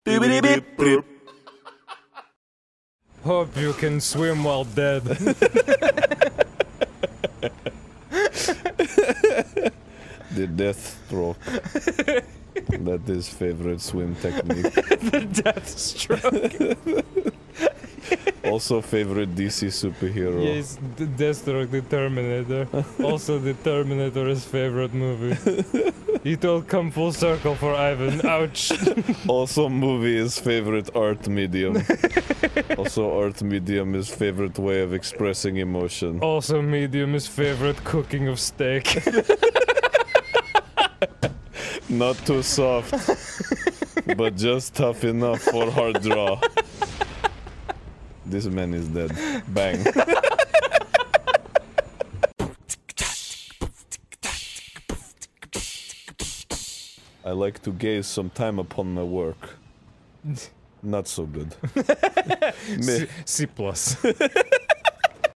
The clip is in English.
Hope you can swim while dead. The death stroke. That is favorite swim technique. The death stroke. Also favorite DC superhero. Yes, the Deathstroke, the Terminator. Also the Terminator's favorite movie. It all come full circle for Ivan. Ouch. Also movie is favorite art medium. Also art medium is favorite way of expressing emotion. Also medium is favorite cooking of steak. Not too soft, but just tough enough for hard draw. This man is dead. Bang. I like to gaze some time upon my work. Not so good. C+.